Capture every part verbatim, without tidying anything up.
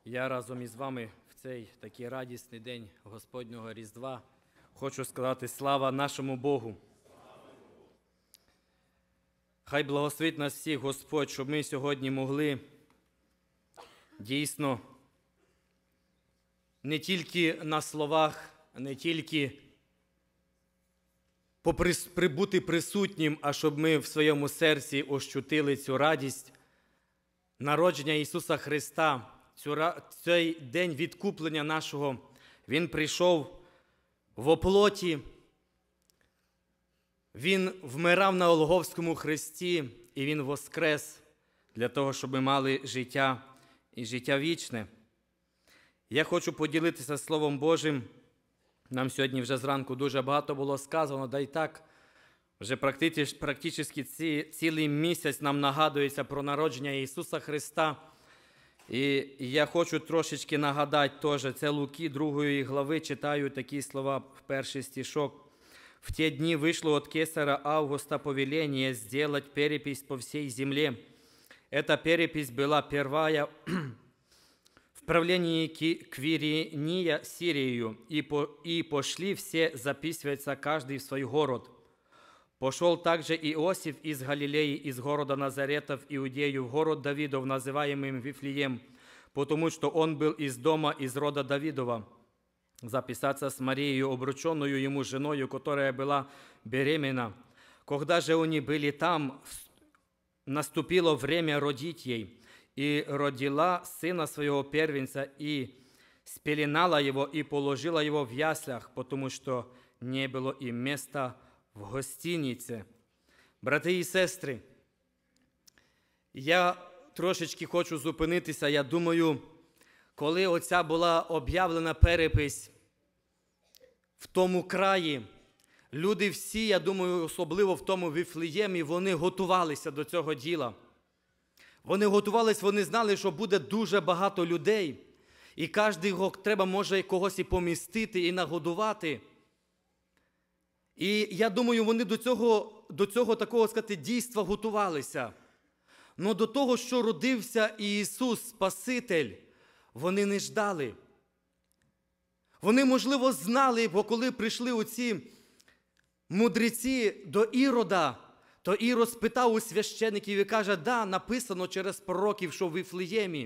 Я разом із вами в цей такий радісний день Господнього Різдва хочу сказати слава нашому Богу. Хай благословить нас всіх Господь, щоб ми сьогодні могли дійсно не тільки на словах, не тільки бути присутнім, а щоб ми в своєму серці ощутили цю радість народження Ісуса Христа. Цей день відкуплення нашого, Він прийшов в оплоті, Він вмирав на Голгофському хресті, і Він воскрес для того, щоб ми мали життя і життя вічне. Я хочу поділитися Словом Божим. Нам сьогодні вже зранку дуже багато було сказано, да й так, вже практично цілий місяць нам нагадується про народження Ісуса Христа. І я хочу трошечки нагадати теж, це Луки другої глави, читаю такі слова в перший стишок. «В те дни вышло от кесаря Августа повеление сделать перепись по всей земле. Эта перепись была первая в правлении Квирения Сирию, и, по, и пошли все записываться каждый в свой город. Пошел также Иосиф из Галилеи, из города Назарета в Иудею, в город Давидов, называемый Вифлеем, потому что он был из дома, из рода Давидова, записаться с Марией, обрученную ему женою, которая была беременна. Когда же они были там, наступило время родить ей, и родила сына своего первенца, и спеленала его, и положила его в яслях, потому что не было им места в гостиниці. Брати і сестри, я трошечки хочу зупинитися. Я думаю, коли оця була об'явлена перепись в тому краї, люди всі, я думаю, особливо в тому Вифлеємі, вони готувалися до цього діла. Вони готувалися, вони знали, що буде дуже багато людей, і кожного треба може когось і помістити, і нагодувати. І я думаю, вони до цього, до цього такого, сказати, дійства готувалися. Но до того, що родився Ісус, Спаситель, вони не ждали. Вони, можливо, знали, бо коли прийшли оці мудреці до Ірода, то Ірод спитав у священиків і каже, да, написано через пророків, що в Вифлеємі.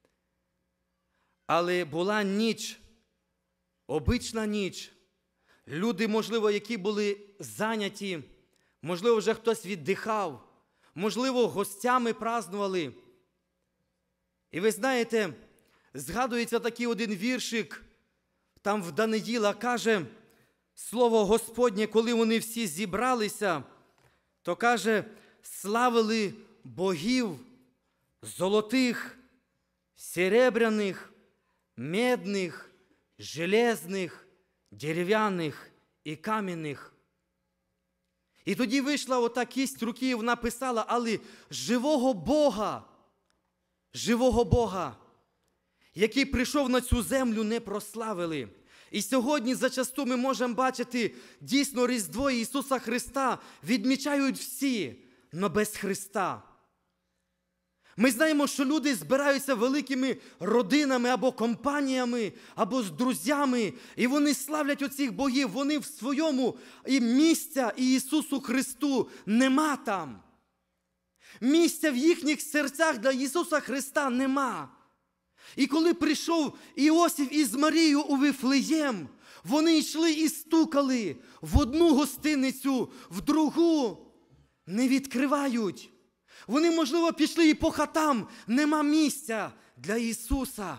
Але була ніч, обична ніч. Люди, можливо, які були зайняті, можливо, вже хтось віддихав, можливо, гостями празднували. І ви знаєте, згадується такий один віршик, там в Даниїла каже, слово Господнє, коли вони всі зібралися, то каже, славили богів золотих, серебряних, медних, железних, дерев'яних і кам'яних. І тоді вийшла ота кість руки, і вона писала, але живого Бога, живого Бога, який прийшов на цю землю, не прославили. І сьогодні зачасту ми можемо бачити, дійсно Різдво Ісуса Христа відмічають всі, но без Христа. Ми знаємо, що люди збираються великими родинами або компаніями, або з друзями, і вони славлять оцих богів, вони в своєму, і місця Ісусу Христу нема там. Місця в їхніх серцях для Ісуса Христа нема. І коли прийшов Іосиф із Марією у Вифлеєм, вони йшли і стукали в одну гостиницю, в другу, не відкривають. Вони, можливо, пішли і по хатам, нема місця для Ісуса.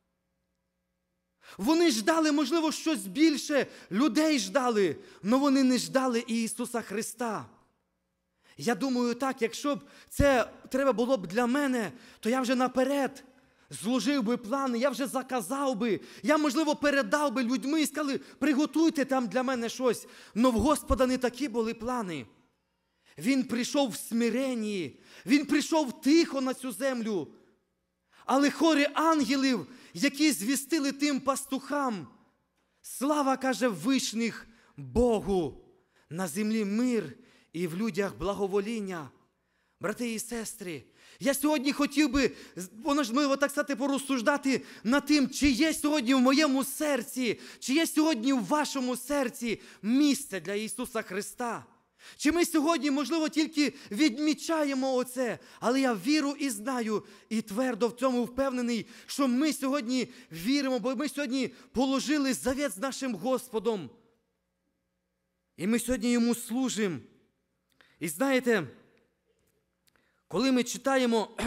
Вони ждали, можливо, щось більше, людей ждали, але вони не ждали Ісуса Христа. Я думаю так, якщо б це треба було б для мене, то я вже наперед зложив би плани, я вже заказав би, я, можливо, передав би людьми і сказали, приготуйте там для мене щось. Но в Господа не такі були плани. Він прийшов в смиренні, Він прийшов тихо на цю землю. Але хори ангелів, які звістили тим пастухам, слава, каже, вишніх Богу, на землі мир і в людях благовоління. Брати і сестри, Я сьогодні хотів би, можливо, так сказати, порозсуждати над тим, чи є сьогодні в моєму серці, чи є сьогодні в вашому серці місце для Ісуса Христа. Чи ми сьогодні, можливо, тільки відмічаємо оце, але я вірю і знаю, і твердо в цьому впевнений, що ми сьогодні віримо, бо ми сьогодні положили завіт з нашим Господом. І ми сьогодні Йому служимо. І знаєте, коли ми читаємо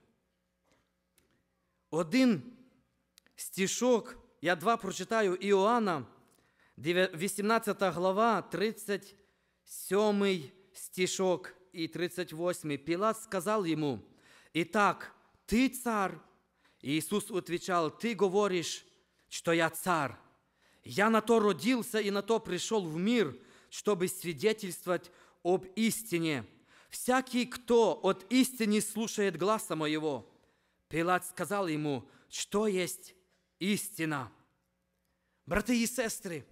один стишок, я два прочитаю, Іоанна, вісімнадцята глава, тридцять сьомий стишок і тридцять восьмий. Пилат сказал ему: «Итак, ты царь?» Иисус отвечал: «Ты говоришь, что я царь. Я на то родился и на то пришел в мир, чтобы свидетельствовать об истине. Всякий, кто от истины слушает гласа моего». Пилат сказал ему: «Что есть істина?» Брати і сестри,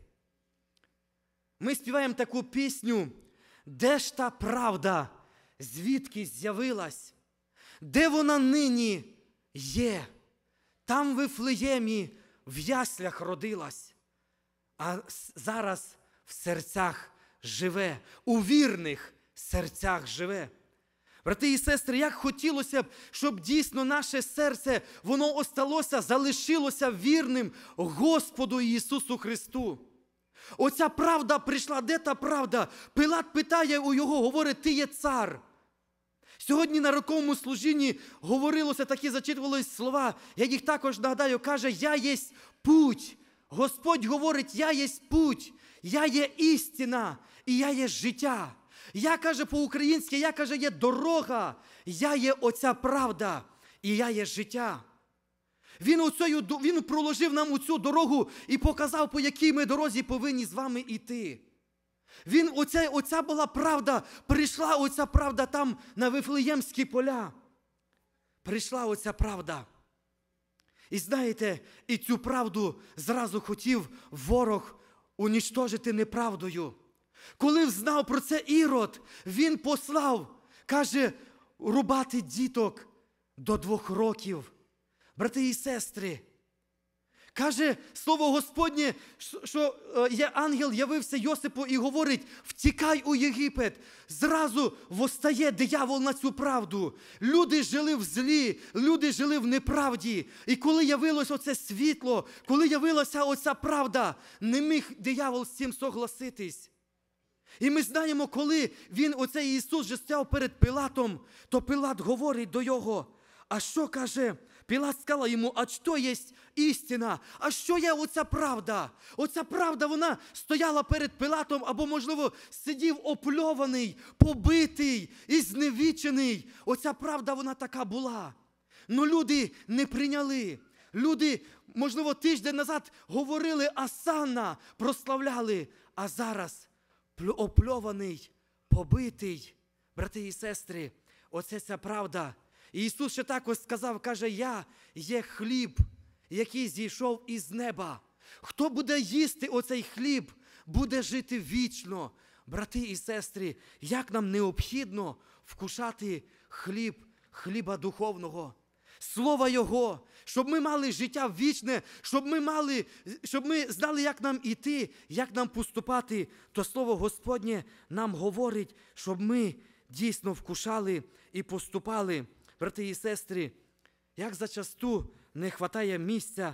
ми співаємо таку пісню: «Де ж та правда, звідки з'явилась? Де вона нині є? Там в Вифлеємі в яслях родилась, а зараз в серцях живе, у вірних серцях живе». Брати і сестри, як хотілося б, щоб дійсно наше серце, воно осталося, залишилося вірним Господу Ісусу Христу. Оця правда прийшла. Де та правда? Пилат питає у його, говорить: «Ти є цар». Сьогодні на роковому служінні говорилося, такі зачитувалися слова, я їх також нагадаю, каже: «Я єсть путь». Господь говорить: «Я єсть путь, я є істина і я є життя». Я, каже по-українськи, я, каже, є дорога, я є оця правда і я є життя. Він, оцею, він проложив нам оцю дорогу і показав, по якій ми дорозі повинні з вами йти. Він, оця, оця була правда, прийшла оця правда там на Вифлеємські поля. Прийшла оця правда. І знаєте, і цю правду зразу хотів ворог унічтожити неправдою. Коли взнав про це Ірод, він послав, каже, рубати діток до двох років. Брати і сестри, каже слово Господнє, що є ангел явився Йосипу і говорить: «Втікай у Єгипет». Зразу восстає диявол на цю правду. Люди жили в злі, люди жили в неправді. І коли явилось оце світло, коли явилася оця правда, не міг диявол з цим согласитись. І ми знаємо, коли він, оцей Ісус, же стояв перед Пилатом, то Пилат говорить до його: «А що, каже?» Пилат сказав йому: «А що є істина? А що є оця правда?» Оця правда, вона стояла перед Пилатом, або, можливо, сидів опльований, побитий і зневічений. Оця правда, вона така була. Но люди не прийняли. Люди, можливо, тиждень назад говорили осанна, прославляли, а зараз опльований, побитий. Брати і сестри, оце ця правда. І Ісус ще також сказав, каже: «Я є хліб, який зійшов із неба. Хто буде їсти оцей хліб, буде жити вічно». Брати і сестри, як нам необхідно вкушати хліб, хліба духовного, Слова Його, щоб ми мали життя вічне, щоб ми мали, щоб ми знали, як нам іти, як нам поступати, то Слово Господнє нам говорить, щоб ми дійсно вкушали і поступали. Брати і сестри, як зачасту не вистачає місця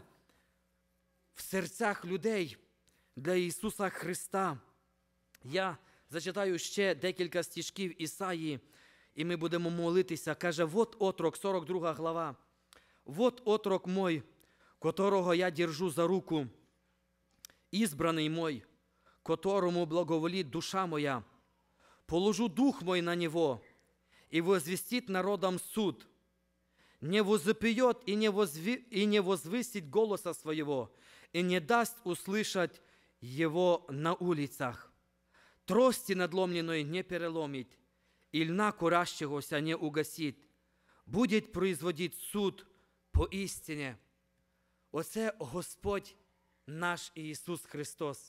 в серцях людей для Ісуса Христа. Я зачитаю ще декілька стишків Ісаї, і ми будемо молитися. Каже: «Вот отрок», сорок друга глава, «Вот отрок мой, которого я держу за руку, избранный мой, которому благоволит душа моя. Положу дух мой на него, и возвестит народам суд. Не возопьет и не, возви, и не возвысит голоса своего, и не даст услышать его на улицах. Трости надломленной не переломит, и льна курящегося не угасит. Будет производить суд по істині». Оце Господь наш Ісус Христос,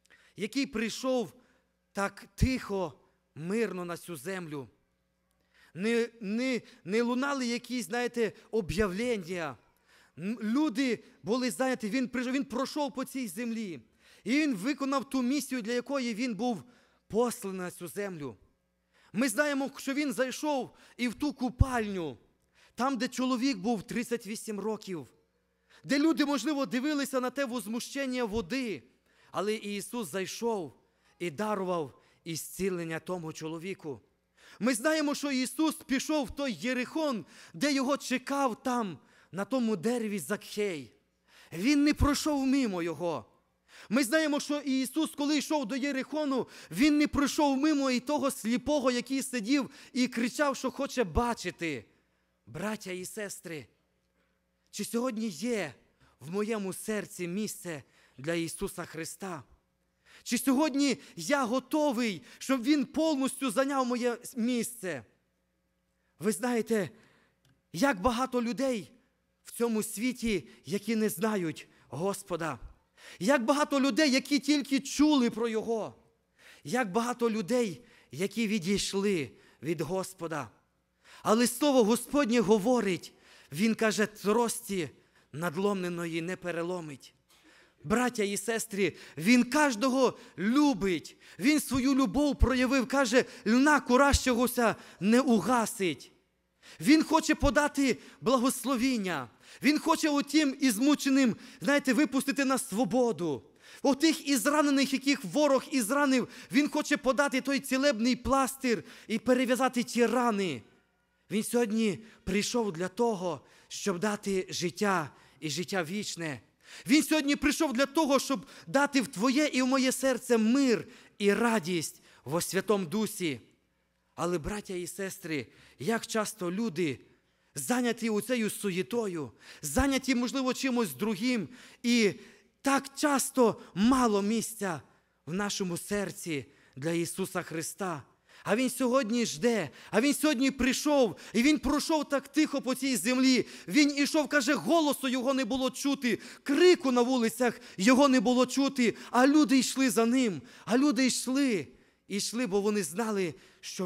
який прийшов так тихо, мирно на цю землю. не, не, не лунали якісь, знаєте, об'явлення. Люди були, знаєте, він, він пройшов по цій землі. І він виконав ту місію, для якої він був посланий на цю землю. Ми знаємо, що він зайшов і в ту купальню, там, де чоловік був тридцять вісім років, де люди, можливо, дивилися на те возмущення води, але Ісус зайшов і дарував ісцілення тому чоловіку. Ми знаємо, що Ісус пішов в той Єрихон, де його чекав там, на тому дереві Закхей. Він не пройшов мимо його. Ми знаємо, що Ісус, коли йшов до Єрихону, Він не пройшов мимо і того сліпого, який сидів і кричав, що хоче бачити. Браття і сестри, чи сьогодні є в моєму серці місце для Ісуса Христа? Чи сьогодні я готовий, щоб Він повністю зайняв моє місце? Ви знаєте, як багато людей в цьому світі, які не знають Господа. Як багато людей, які тільки чули про Його. Як багато людей, які відійшли від Господа. Але Слово Господнє говорить, Він каже, трості надломленої не переломить. Браття і сестри, Він кожного любить. Він свою любов проявив, каже, льна куращогося не угасить. Він хоче подати благословіння. Він хоче отім ізмученим, знаєте, випустити на свободу. Отих ізранених, яких ворог ізранив, Він хоче подати той цілебний пластир і перев'язати ті рани. Він сьогодні прийшов для того, щоб дати життя і життя вічне. Він сьогодні прийшов для того, щоб дати в твоє і в моє серце мир і радість во Святому Дусі. Але, браття і сестри, як часто люди зайняті оцею суєтою, зайняті, можливо, чимось другим, і так часто мало місця в нашому серці для Ісуса Христа. А Він сьогодні жде, а Він сьогодні прийшов, і Він пройшов так тихо по цій землі. Він ішов, каже, голосу Його не було чути, крику на вулицях Його не було чути, а люди йшли за Ним, а люди йшли, йшли, бо вони знали, що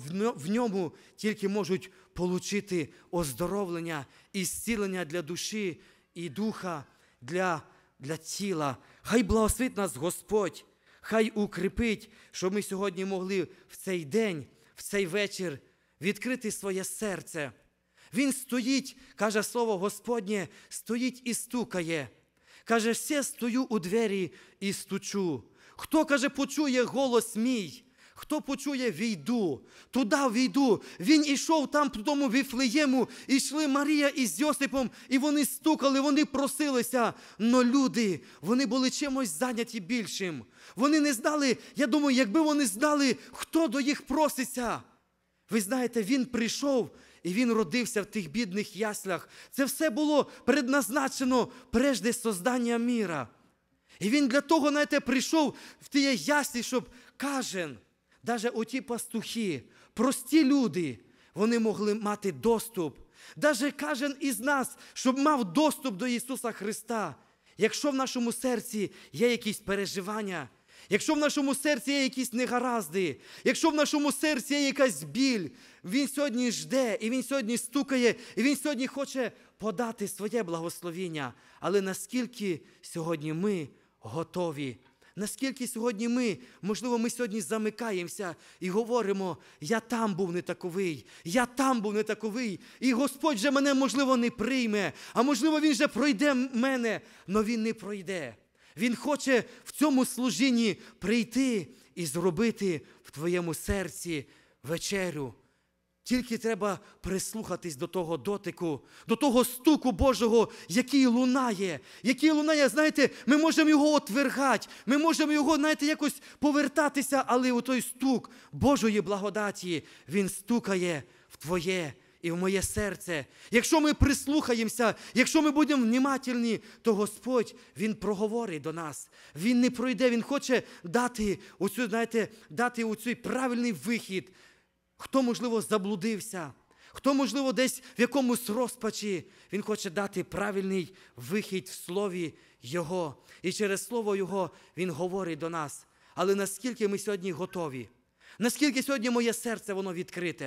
в Ньому тільки можуть отримати оздоровлення і зцілення для душі і духа, для, для тіла. Хай благословить нас Господь. Хай укріпить, щоб ми сьогодні могли в цей день, в цей вечір відкрити своє серце. Він стоїть, каже Слово Господнє, стоїть і стукає. Каже, все стою у двері і стучу. Хто, каже, почує голос мій, хто почує, війду, туди війду. Він ішов там, по тому Вифлеєму, ішли Марія із Йосипом, і вони стукали, вони просилися. Но люди, вони були чимось зайняті більшим. Вони не знали, я думаю, якби вони знали, хто до їх проситься. Ви знаєте, він прийшов, і він родився в тих бідних яслях. Це все було предназначено прежде создання міра. І він для того, знаєте, прийшов в ті яслі, щоб кожен, навіть оті пастухи, прості люди, вони могли мати доступ. Навіть кожен із нас, щоб мав доступ до Ісуса Христа. Якщо в нашому серці є якісь переживання, якщо в нашому серці є якісь негаразди, якщо в нашому серці є якась біль, Він сьогодні жде, і Він сьогодні стукає, і Він сьогодні хоче подати своє благословіння. Але наскільки сьогодні ми готові? Наскільки сьогодні ми, можливо, ми сьогодні замикаємося і говоримо, я там був не таковий, я там був не таковий, і Господь же мене, можливо, не прийме, а можливо, Він же пройде мене, але Він не пройде. Він хоче в цьому служінні прийти і зробити в твоєму серці вечерю. Тільки треба прислухатись до того дотику, до того стуку Божого, який лунає. Який лунає, знаєте, ми можемо його отвергати, ми можемо його, знаєте, якось повертатися, але у той стук Божої благодаті, він стукає в твоє і в моє серце. Якщо ми прислухаємося, якщо ми будемо внімательні, то Господь, Він проговорить до нас. Він не пройде, Він хоче дати оцю, знаєте, дати оцей правильний вихід. Хто, можливо, заблудився, хто, можливо, десь в якомусь розпачі, він хоче дати правильний вихід в Слові Його. І через Слово Його Він говорить до нас. Але наскільки ми сьогодні готові? Наскільки сьогодні моє серце, воно відкрите?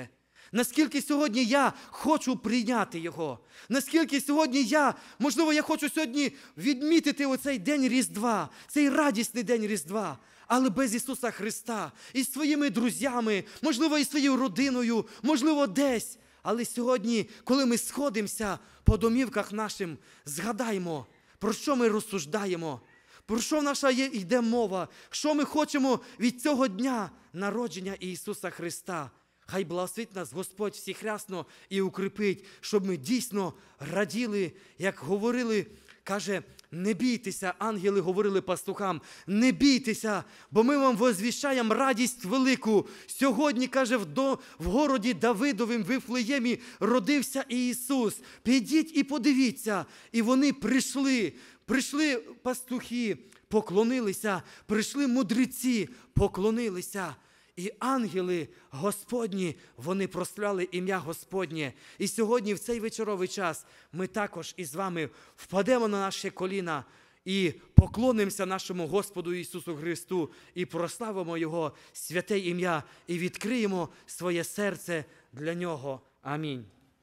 Наскільки сьогодні я хочу прийняти Його. Наскільки сьогодні я, можливо, я хочу сьогодні відмітити оцей день Різдва, цей радісний день Різдва, але без Ісуса Христа, із своїми друзями, можливо, із своєю родиною, можливо, десь. Але сьогодні, коли ми сходимося по домівках нашим, згадаймо, про що ми розсуждаємо, про що наша є, йде мова, що ми хочемо від цього дня народження Ісуса Христа. Хай благословить нас Господь всіх рясно і укріпить, щоб ми дійсно раділи, як говорили, каже, не бійтеся, ангели говорили пастухам, не бійтеся, бо ми вам возвіщаємо радість велику. Сьогодні, каже, в, до, в городі Давидовім, в Вифлеємі родився Ісус. Підіть і подивіться. І вони прийшли, прийшли пастухи, поклонилися, прийшли мудреці, поклонилися. І ангели Господні, вони прославляли ім'я Господнє. І сьогодні, в цей вечоровий час, ми також із вами впадемо на наші коліна і поклонимося нашому Господу Ісусу Христу і прославимо Його святе ім'я і відкриємо своє серце для Нього. Амінь.